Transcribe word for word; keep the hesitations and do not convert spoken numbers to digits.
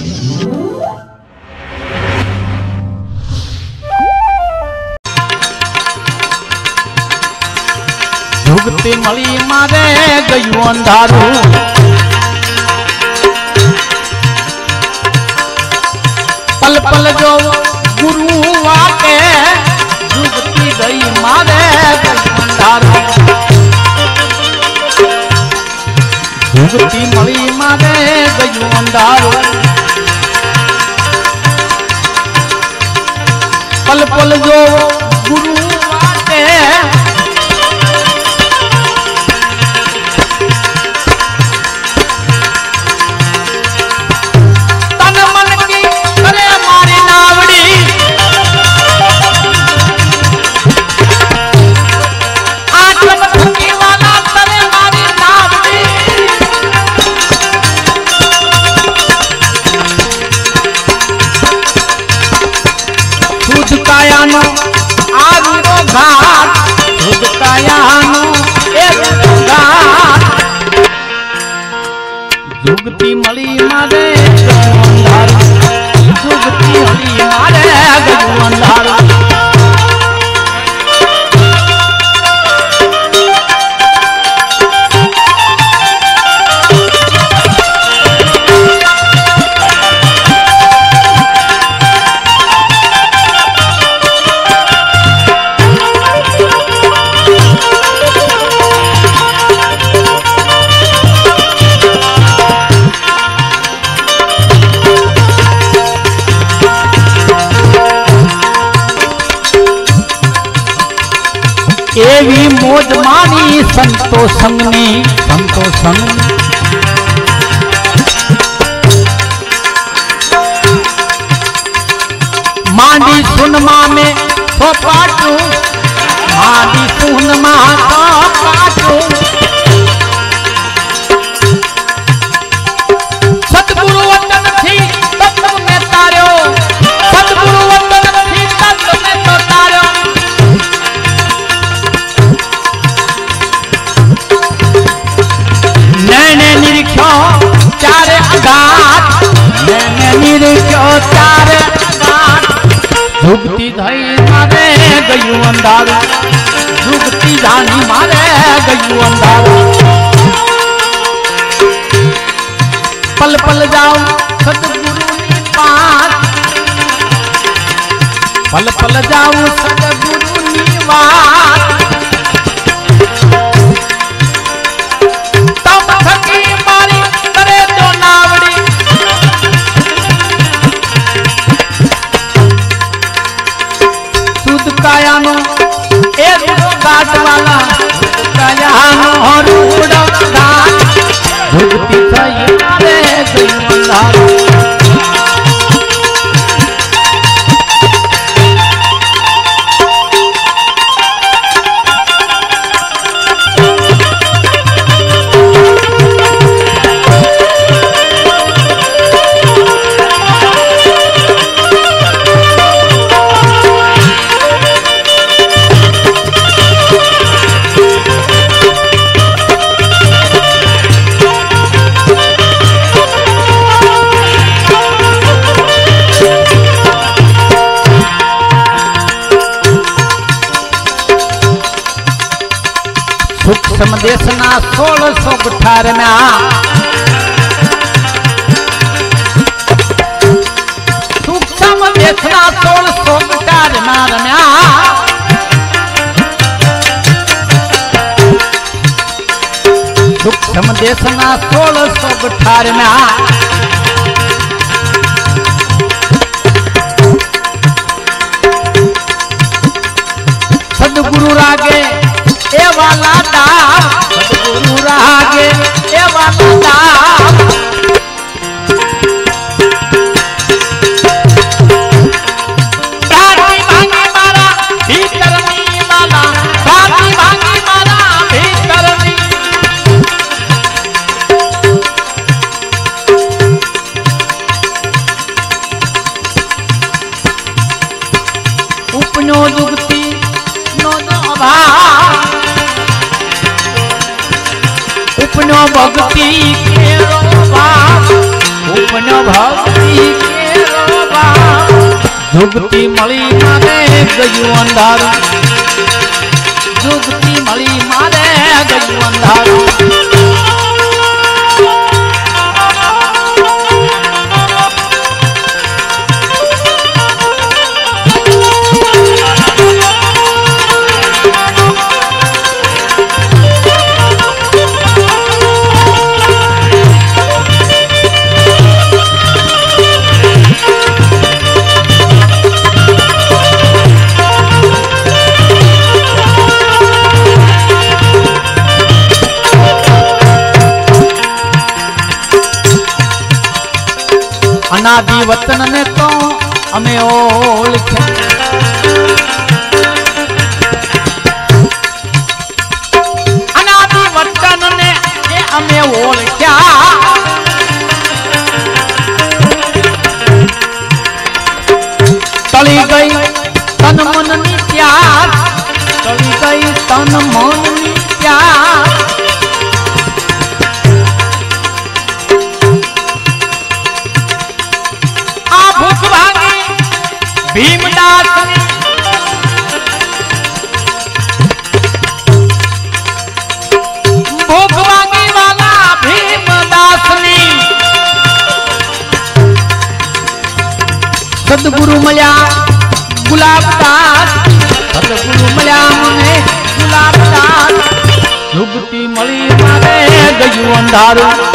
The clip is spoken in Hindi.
जुगती मળી मारे गયું अंधारू पल पल जो गुरु आके जुगती गई मारे गયું अंधारू जुगती मળી मारे गયું अंधारू पल पल जो गुरु आके जुगती मળી मारे गયું अंधारू जुगती मળી मारे गયું अंधारू एवी मौज मानी संतो संग में संतो संग मांडी सुनमा में सो पाटू मांडी सुनमा सो पाटू सतगुरु वंदन थी तत्व में तार्यो सतगुरु वंदन थी तत्व में तो तार्यो नैने निरीक्षो चार आघात नैने निरीक्षो चार आघात जुगती धई मारे गયું अंधारू जुगती जानी मारे गયું अंधारू पल पल जाओ सतगुरु नी बात पल पल जाओ सतगुरु नी बात कायानो ए घाट वाला कायानो रूड़ा घाट जुगती सही मारे गયું अंधारू सूक्ष्म देशना सोलह सौ अठारह में सूक्ष्म देशना सोलह सौ अठारह में सूक्ष्म देशना सोलह सौ अठारह में सदगुरु रागे ए वाला दाम सदगुरु रागे ए वाला दाम प्राणी भांगी मारा भीतर नी वाला प्राणी भांगी मारा भीतर नी उपनो जुगती नो भाव उपनो भक्ति केरो भाव बन्यो भक्ति केरो बाप जुगती मळी मारे गયું अंधारू जुगती मळी मारे गયું अंधारू अनादि वतन ने तो हमें ओळख्या अनादि वतन ने हमें ओळख्या तली गई तन मन नी प्यार तली गई तन मन नी प्यार भीमदास भूख मांगी वाला भीमदास ने सदगुरु मल्या गुलाबदास सदगुरु मल्या मने गुलाबदास जुगती मळी मारे गયું अंधारू